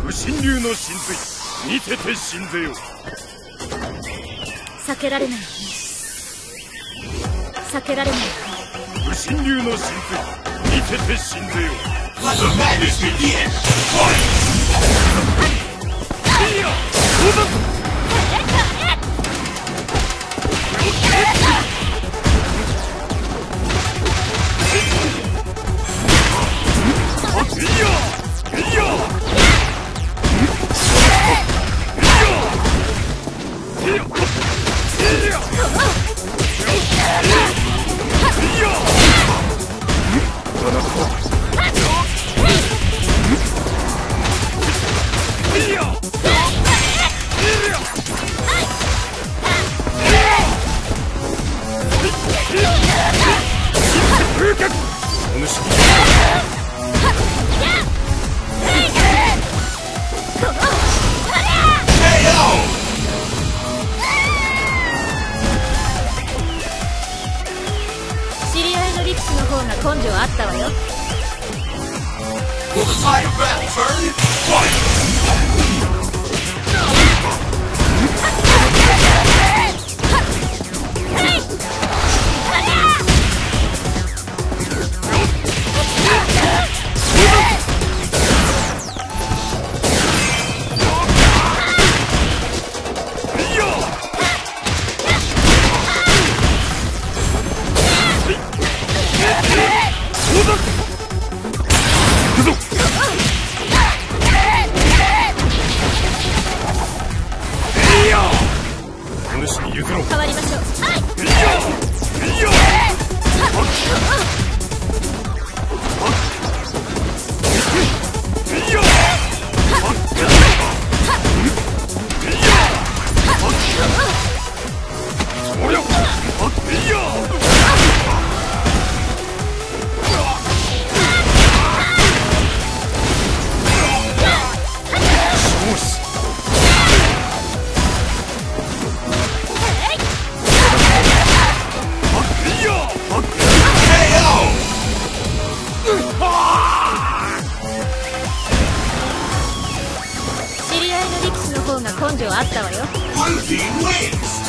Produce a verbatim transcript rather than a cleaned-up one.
不神流の神髄見てて死んぜよ。 避けられない避けられない不神流の神髄見てて死んぜよ。 Let the madness begin! Fight! いやどうだ。 知り合いの力士の方が根性あったわよ。 Will the tide of battle turn? Fight! 変わりましょう。知り合いの力士の方が根性あったわよ。 Blue team wins!